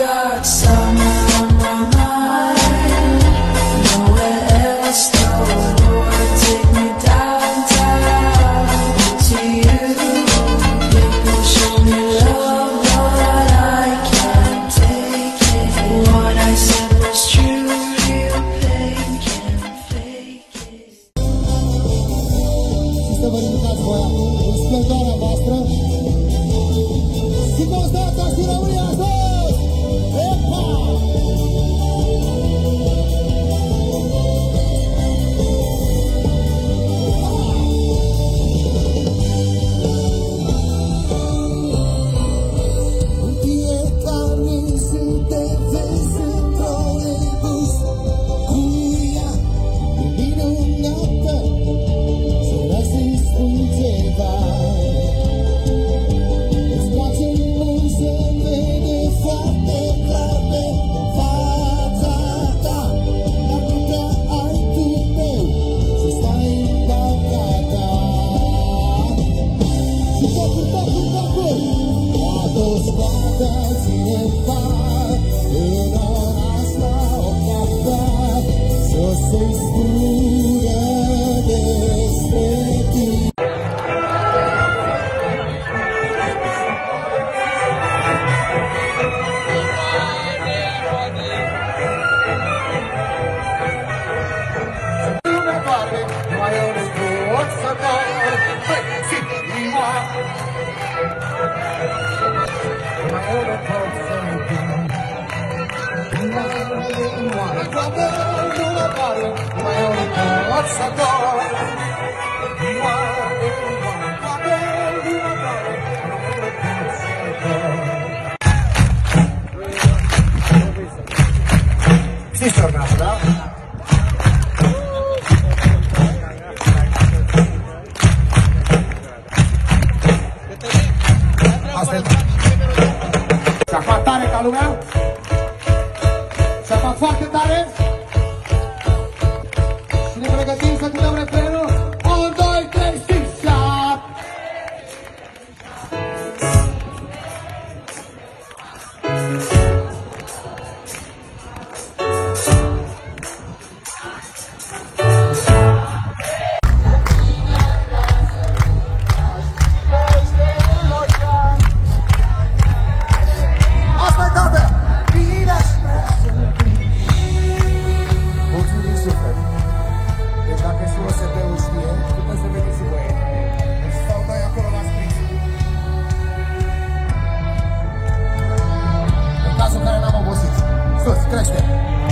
got summer on my mind. Nowhere else, no more. Take me downtown to you. People show me love, but I can't take it. What I said was true, real pain can't fake it. Să vă ridicați voia în splendoarea voastră. Și Constanța și România sus! Epa! În fiecare zi te vezi într-o rebus cu ea, e minunată, să lasă-i spun ceva. Îți place mult să vede foarte clar pe fața ta, dar nu prea ai tupeu să stai în banca ta. Și tocuri, toată scoată cineva în ora asta o capăt, să se-i spună despre tine. Știți ce urmează, da? Asta e. Și acum tare ca lumea. Și acum foarte tare. Și ne pregătim să cântăm refrenul. 1, 2, 3 și 7. Asta e toată! Mulțumim suflet! Deci dacă și OSB-ul știe, puteți să veniți și voi. Deci stau noi acolo la scris. În cazul în care n-am obosit. Sus, crește!